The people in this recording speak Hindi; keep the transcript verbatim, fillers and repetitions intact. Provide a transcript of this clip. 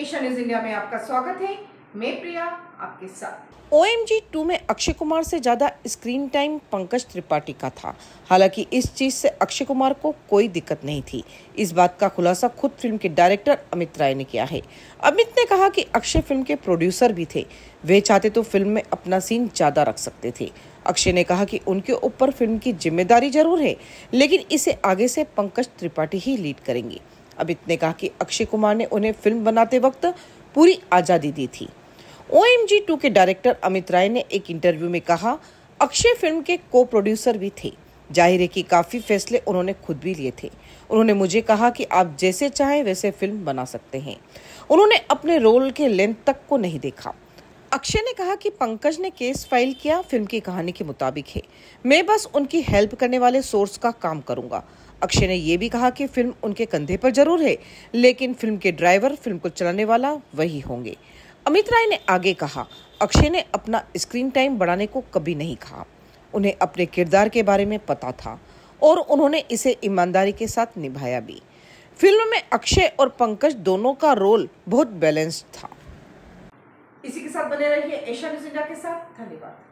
एशिया न्यूज इंडिया में आपका स्वागत है। मैं प्रिया आपके साथ। ओ एम जी टू में अक्षय कुमार से ज्यादा स्क्रीन टाइम पंकज त्रिपाठी का था। हालांकि इस चीज से अक्षय कुमार को कोई दिक्कत नहीं थी। इस बात का खुलासा खुद फिल्म के डायरेक्टर अमित राय ने किया है। अमित ने कहा कि अक्षय फिल्म के प्रोड्यूसर भी थे, वे चाहते तो फिल्म में अपना सीन ज्यादा रख सकते थे। अक्षय ने कहा कि उनके ऊपर फिल्म की जिम्मेदारी जरूर है, लेकिन इसे आगे से पंकज त्रिपाठी ही लीड करेंगे। अमित ने कहा कि अक्षय कुमार ने उन्हें फिल्म बनाते वक्त पूरी आजादी दी थी। ओ एम जी टू के डायरेक्टर अमित राय ने एक इंटरव्यू में कहा, अक्षय फिल्म के को प्रोड्यूसर भी थे। जाहिर है कि काफी फैसले उन्होंने खुद भी लिए थे। उन्होंने मुझे कहा कि आप जैसे चाहें वैसे फिल्म बना सकते हैं। उन्होंने अपने रोल के लेंथ तक को नहीं देखा। अक्षय ने कहा कि पंकज ने केस फाइल किया फिल्म की कहानी के मुताबिक है, मैं बस उनकी हेल्प करने वाले सोर्स का काम करूंगा। अक्षय ने यह भी कहा कि फिल्म उनके कंधे पर जरूर है, लेकिन फिल्म के ड्राइवर फिल्म को चलाने वाला वही होंगे। अमित राय ने आगे कहा, अक्षय ने अपना स्क्रीन टाइम बढ़ाने को कभी नहीं कहा। उन्हें अपने किरदार के बारे में पता था और उन्होंने इसे ईमानदारी के साथ निभाया भी। फिल्म में अक्षय और पंकज दोनों का रोल बहुत बैलेंस्ड था। इसी के साथ बने रहिए एशिया न्यूज इंडिया के साथ। धन्यवाद।